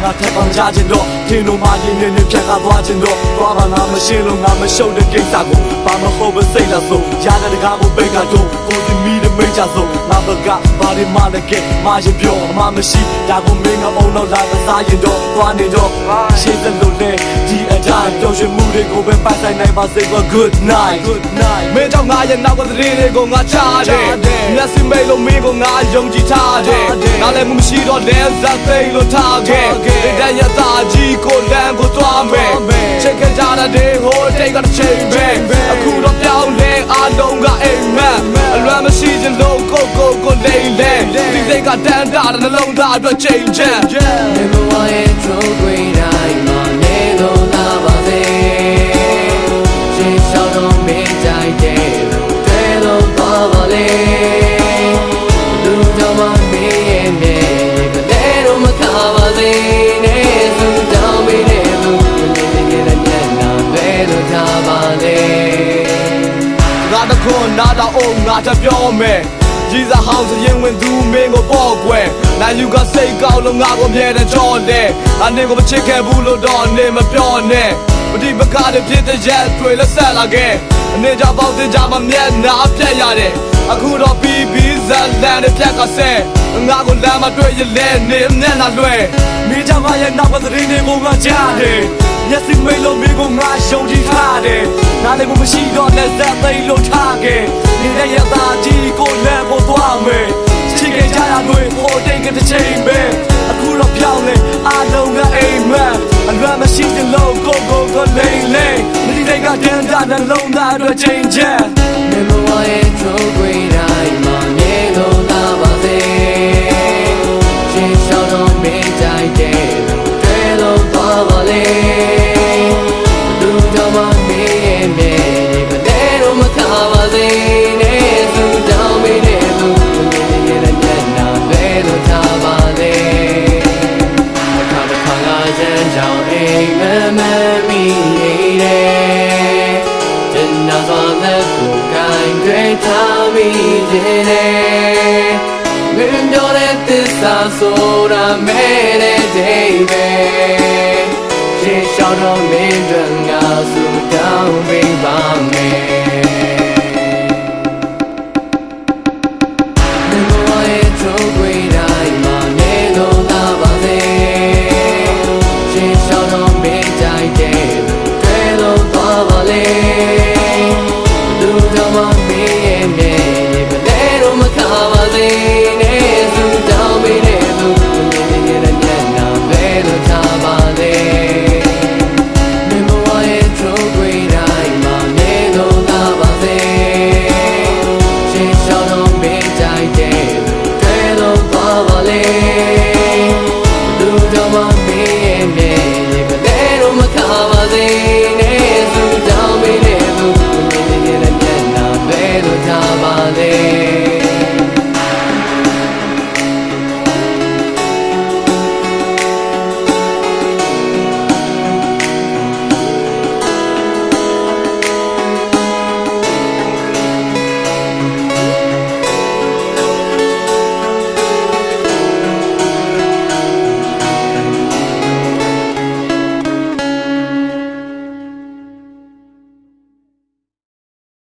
ငါထက်ပေါင်းကြခြင်းတော့ထင်လို့မှရင်းနေဖြတ်ကားသွားခြင်းတော့သွားပါငါမရှင်းလို့ငါမရှုပ်တဲ့ကိစ္စကိုဘာမဟုတ်ပဲစိတ်လာဆိုရတဲ့တကားကိုပိတ်ကတော့ကိုစီမီတဲ့မိတ်ချဆိုငါဘကဘာဒီမှလည်းကဲမရင်ပြောအမှမရှိဒါကိုမင်းကအုံတော့လာကစားရင်တော့သွားနေတော့ရှင်းသလိုလဲဒီအတိုင်းပျော်ရွှင်မှုတွေကိုပဲပိုက်ဆိုင်နိုင်ပါစေကွာ good night မင်းကြောင့်ငါရဲ့နောက်ကသတင်းတွေကိုငါချတယ်မျက်စိမိတ်လို့မင်းကိုငါယုံကြည်ထားတယ်နားလည်းမရှိတော့လဲဇက်သိလို့ထားခဲ့တဲ့ရတာကြီးကိုလမ်းကိုသွားမယ်ချက်ခကြတဲ့ဟိုတိတ်ကတစ်ချိန်ပဲအခုတော့ပြောင်းလဲအားလုံးကအိမ်မက်အလွမ်းမရှိချင်လို့ကိုလိမ့်လဲဒီစိတ်ကတန်းတာတဲ့နှလုံးသားအတွက်ချိန်ချက် Never want it to great time on it all about it she shot on me die day tell about it do the one me and me but they don't matter they so down me they do na velo tabale ငါတခွန်းနာတာအုံငါတပြောမယ်ကြီးစားဟောင်းစရင်ဝင်သူမင်းကိုပေါ့ကွယ်နိုင်ယူကစိတ်ကောက်လို့ငါကိုမြဲတဲ့ကြောနဲ့အနေကိုမချစ်ခဲ့ဘူးလို့တော့အနေမပြောနဲ့ပဋိပက္ခတွေဖြစ်တဲ့ရက်တွေလက်ဆက်လာခဲ့အနေကြပေါင်းတင်ကြမှာမျက်နှာပြတ်ရတယ်အခုတော့ပြီးဇက်လန်နဲ့ပြက်ကဆဲငါကိုလမ်းမတွေ့ရလဲနေမျက်နှာလွှဲမိကြမရဲ့နောက်ကသတင်းတွေကိုငါကြားတယ်မျက်စိမိတ်လို့မင်းကိုငါယုံကြည်ထားတယ်နားလည်းမရှိတော့လက်သက်သိလို့ထားခဲ့နေတဲ့ရတာကြီးကိုလည်းပေါ်သွားမယ်ချစ်ခဲ့ကြရတွေပေါ်တိတ်ကတစ်ချိန်ပဲအခုတော့ပြောင်းလဲအားလုံးကအိမ်မက်အလွမ်းမရှိတဲ့လို့ကိုလိမ့်လိမ့်ဒီစိတ်ကတန်းတာနှလုံးသားအတွက်ချိန်ချက် Never want it to great time on it all about it she shot on me die day tell about it do the one me and me but they don't matter they so down me they do na velo tabale khanga jan jang ai ma mi de na so the ku kai dwe tha mi de min do de tissa so da me de day be she shout on me dwan ga so down be ba me never want it to great time on it all about it she shout on me die day tell about it